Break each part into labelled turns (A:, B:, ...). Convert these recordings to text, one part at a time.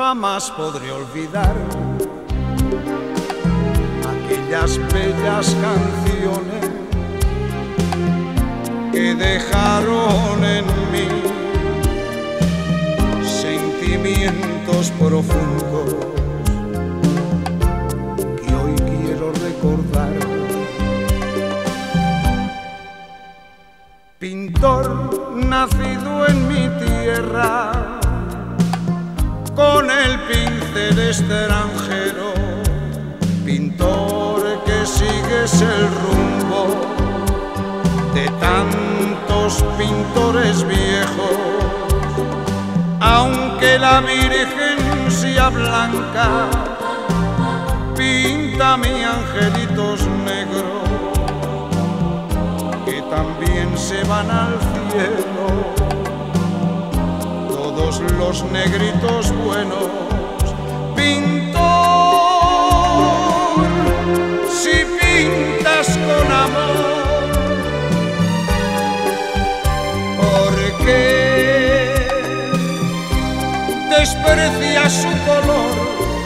A: jamás podré olvidar aquellas bellas canciones que dejaron en mí sentimientos profundos que hoy quiero recordar. Pintor nacido en mi tierra, con el pincel extranjero, pintor que sigues el rumbo de tantos pintores viejos. Aunque la Virgen sea blanca, píntame angelitos negros que también se van al cielo. Todos los negritos buenos, pintor, si pintas con amor, ¿por qué desprecias su color?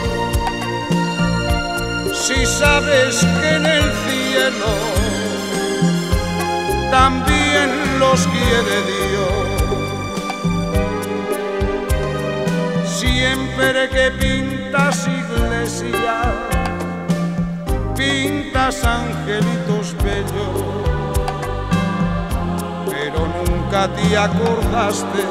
A: Si sabes que en el cielo también los quiere Dios. Siempre que pintas iglesia, pintas angelitos bellos, pero nunca te acordaste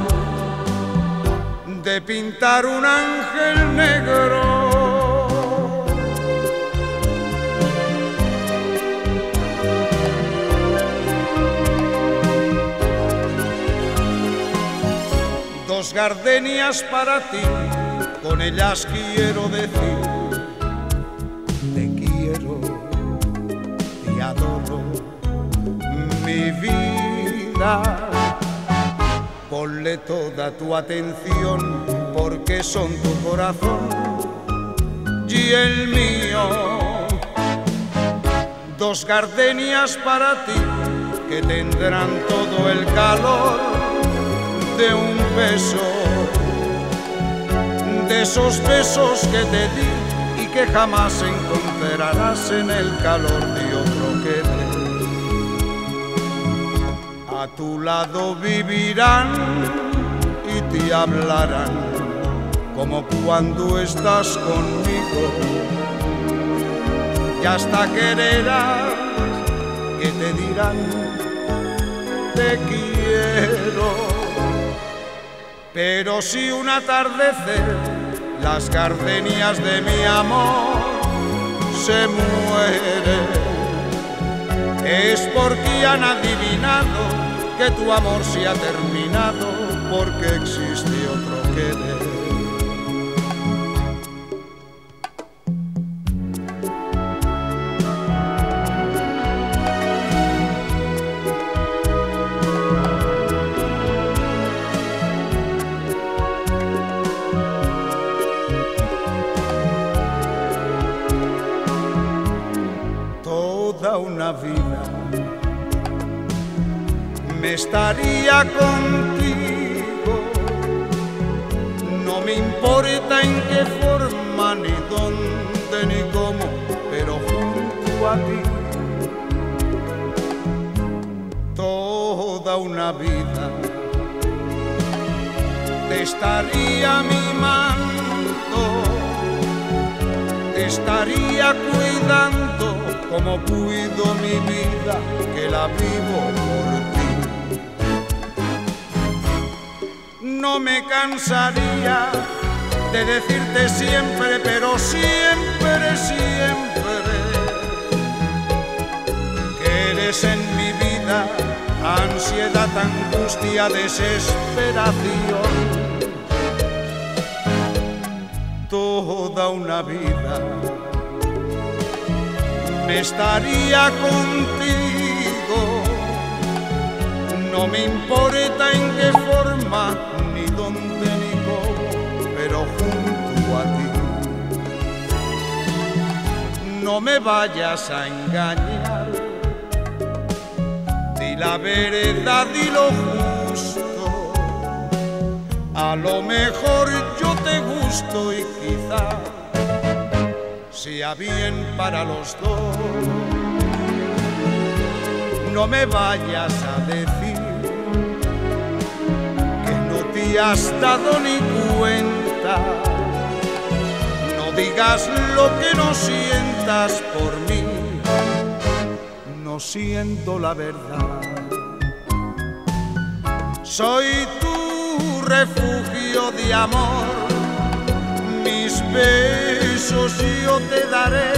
A: de pintar un ángel negro. Dos gardenias para ti, con ellas quiero decir: te quiero, te adoro, mi vida. Ponle toda tu atención, porque son tu corazón y el mío. Dos gardenias para ti, que tendrán todo el calor de un beso, de esos besos que te di y que jamás encontrarás en el calor de otro querer. A tu lado vivirán y te hablarán como cuando estás conmigo, y hasta quererás que te dirán te quiero. Pero si un atardecer las gardenias de mi amor se mueren, es porque han adivinado que tu amor se ha terminado, porque existe otro querer. Toda una vida me estaría contigo, no me importa en qué forma, ni dónde, ni cómo, pero junto a ti. Toda una vida te estaría mimando, te estaría cuidando como cuido mi vida, que la vivo por ti. No me cansaría de decirte siempre, pero siempre, siempre, que eres en mi vida ansiedad, angustia, desesperación. Toda una vida me estaría contigo, no me importa en qué forma, ni dónde, ni cómo, pero junto a ti. No me vayas a engañar, di la verdad y lo justo. A lo mejor yo te te gusto y quizá sea bien para los dos. No me vayas a decir que no te has dado ni cuenta. No digas lo que no sientas por mí. No siento la verdad. Soy tu refugio de amor, mis besos yo te daré,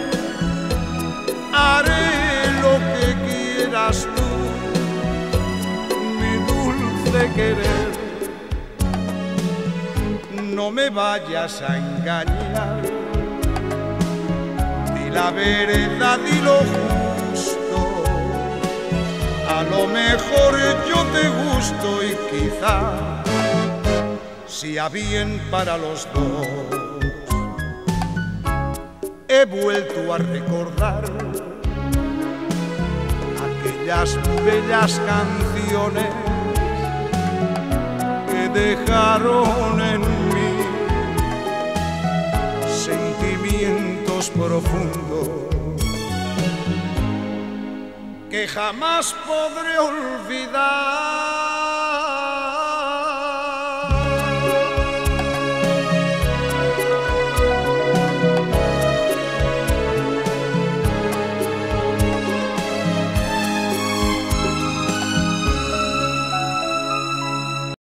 A: haré lo que quieras tú, mi dulce querer. No me vayas a engañar, di la verdad y lo justo. A lo mejor yo te gusto y quizá sea bien para los dos. He vuelto a recordar aquellas bellas canciones que dejaron en mí sentimientos profundos que jamás podré olvidar.